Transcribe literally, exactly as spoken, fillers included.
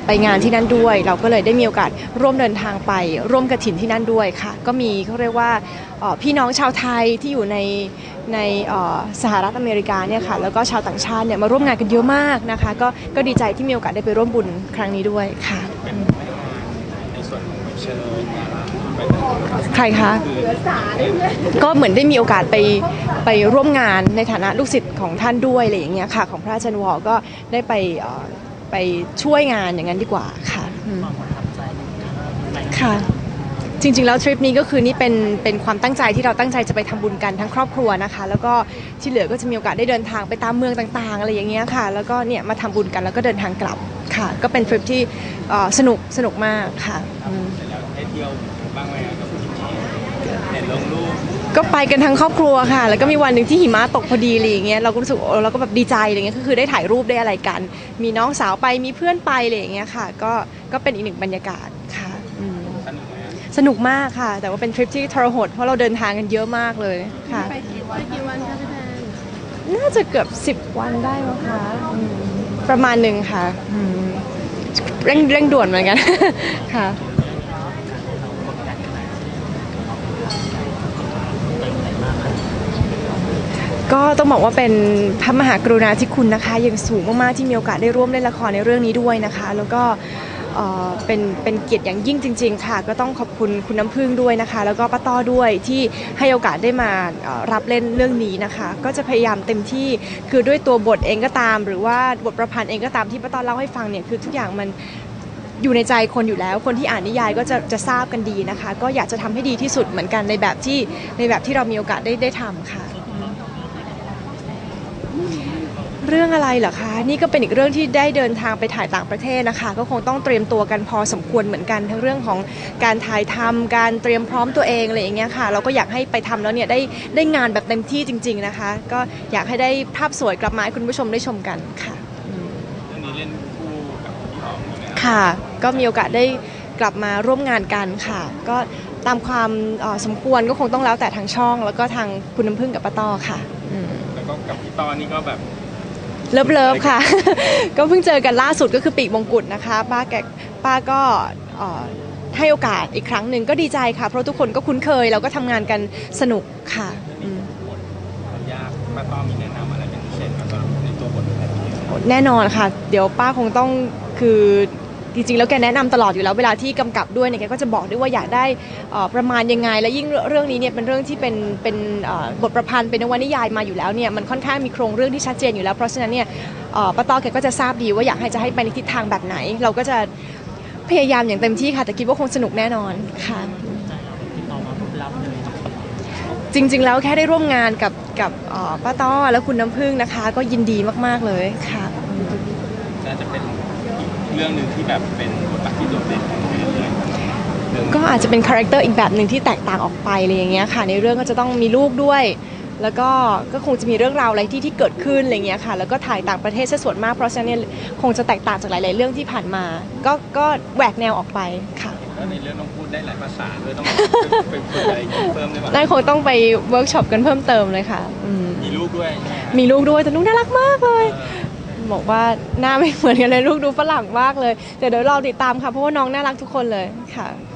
ไปงานที่นั่นด้วยเราก็เลยได้มีโอกาสร่วมเดินทางไปร่วมกฐินที่นั่นด้วยค่ะก็มีเขาเรียกว่าพี่น้องชาวไทยที่อยู่ในในสหรัฐอเมริกาเนี่ยค่ะแล้วก็ชาวต่างชาติเนี่ยมาร่วมงานกันเยอะมากนะคะก็ก็ดีใจที่มีโอกาสได้ไปร่วมบุญครั้งนี้ด้วยค่ะในส่วนของเชิญใครคะก็เหมือนได้มีโอกาสไปไปร่วมงานในฐานะลูกศิษย์ของท่านด้วยอะไรอย่างเงี้ยค่ะของพระอาจารย์วอก็ได้ไปไปช่วยงานอย่างนั้นดีกว่าค่ะค่ะจริงๆแล้วทริปนี้ก็คือนี่เป็นเป็นความตั้งใจที่เราตั้งใจจะไปทำบุญกันทั้งครอบครัวนะคะแล้วก็ที่เหลือก็จะมีโอกาสได้เดินทางไปตามเมืองต่างๆอะไรอย่างเงี้ยค่ะแล้วก็เนี่ยมาทำบุญกันแล้วก็เดินทางกลับค่ะก็เป็นทริปที่สนุกสนุกมากค่ะได้เที่ยวบ้างไหมกับคุณเห็นลงรูปก็ไปกันทั้งครอบครัวค่ะแล้วก็มีวันหนึ่งที่หิมะตกพอดีอะไรอย่างเงี้ยเราก็รู้สึกเราก็แบบดีใจอะไรเงี้ยก็คือได้ถ่ายรูปได้อะไรกันมีน้องสาวไปมีเพื่อนไปอะไรอย่างเงี้ยค่ะก็ก็เป็นอีกหนึ่งบรรยากาศค่ะสนุกมากค่ะแต่ว่าเป็นทริปที่ทรหดเพราะเราเดินทางกันเยอะมากเลยค่ะไปกี่วันกี่วันคะพี่แพนน่าจะเกือบสิบวันได้มั้งคะประมาณหนึ่งค่ะเร่งเร่งด่วนเหมือนกันค่ะก็ต้องบอกว่าเป็นพระมหากรุณาธิคุณนะคะอย่างสูงมากๆที่มีโอกาสได้ร่วมเล่นละครในเรื่องนี้ด้วยนะคะแล้วก็เป็นเป็นเกียรติอย่างยิ่งจริงๆค่ะก็ต้องขอบคุณคุณน้ำพึ่งด้วยนะคะแล้วก็ป้าต้อด้วยที่ให้โอกาสได้มารับเล่นเรื่องนี้นะคะก็จะพยายามเต็มที่คือด้วยตัวบทเองก็ตามหรือว่าบทประพันธ์เองก็ตามที่ป้าต้อเล่าให้ฟังเนี่ยคือทุกอย่างมันอยู่ในใจคนอยู่แล้วคนที่อ่านนิยายก็จะจะทราบกันดีนะคะก็อยากจะทำให้ดีที่สุดเหมือนกันในแบบที่ในแบบที่เรามีโอกาสได้ได้ทำค่ะเรื่องอะไรเหรอคะนี่ก็เป็นอีกเรื่องที่ได้เดินทางไปถ่ายต่างประเทศนะคะก็คงต้องเตรียมตัวกันพอสมควรเหมือนกันทั้งเรื่องของการถ่ายทำการเตรียมพร้อมตัวเองอะไรอย่างเงี้ยค่ะเราก็อยากให้ไปทำแล้วเนี่ยได้ได้งานแบบเต็มที่จริงๆนะคะก็อยากให้ได้ภาพสวยกลับมาให้คุณผู้ชมได้ชมกันค่ะเรื่องนี้เล่นคู่กับพี่อ๋อมค่ะก็มีโอกาสได้กลับมาร่วมงานกันค่ะก็ตามความสมควรก็คงต้องแล้วแต่ทางช่องแล้วก็ทางคุณน้ำพึ่งกับป้าต้อค่ะแล้วก็กับพี่ต้อนี่ก็แบบเลิฟเลิฟค่ะ ก็เพิ่งเจอกันล่าสุดก็คือปีกมงกุฎนะคะป้าแกป้าก็ให้โอกาสอีกครั้งหนึ่งก็ดีใจค่ะเพราะทุกคนก็คุ้นเคยเราก็ทำงานกันสนุกค่ะยากป้าต้อมีแนะนำอะไรเป็นพิเศษครับในตัวบทแน่นอนค่ะเดี๋ยวป้าคงต้องคือจริงๆแล้วแกแนะนำตลอดอยู่แล้วเวลาที่กำกับด้วยเนี่ยแกก็จะบอกด้วยว่าอยากได้ประมาณยังไงและยิ่งเรื่องนี้เนี่ยเป็นเรื่องที่เป็นเป็นบทประพันธ์เป็นนวนิยายมาอยู่แล้วเนี่ยมันค่อนข้างมีโครงเรื่องที่ชัดเจนอยู่แล้วเพราะฉะนั้นเนี่ยป้าต้อแกก็จะทราบดีว่าอยากให้จะให้ไปในทิศทางแบบไหนเราก็จะพยายามอย่างเต็มที่ค่ะแต่คิดว่าคงสนุกแน่นอนค่ะจริงๆแล้วแค่ได้ร่วมงานกับกับป้าต้อและคุณน้ำพึ่งนะคะก็ยินดีมากๆเลยค่ะน่าจะเป็นเรื่องหนึ่งที่แบบเป็นบทบาทที่โดดเด่นของเรื่องก็อาจจะเป็นคาแรคเตอร์อีกแบบหนึ่งที่แตกต่างออกไปอะไรอย่างเงี้ยค่ะในเรื่องก็จะต้องมีลูกด้วยแล้วก็ก็คงจะมีเรื่องราวอะไรที่ที่เกิดขึ้นอะไรเงี้ยค่ะแล้วก็ถ่ายต่างประเทศซะส่วนมากเพราะฉะนั้นคงจะแตกต่างจากหลายๆเรื่องที่ผ่านมาก็ก็แหวกแนวออกไปค่ะแล้วในเรื่องต้องพูดได้หลายภาษาด้วยต้องไปฝึกอะไรเพิ่มด้วยมั้ยน่าคงต้องไปเวิร์กช็อปกันเพิ่มเติมเลยค่ะมีลูกด้วยมีลูกด้วยแต่ลูกน่ารักมากเลยบอกว่าหน้าไม่เหมือนกันเลยลูกดูฝรั่งมากเลยแต่เดี๋ยวรอติดตามค่ะเพราะว่าน้องน่ารักทุกคนเลยค่ะ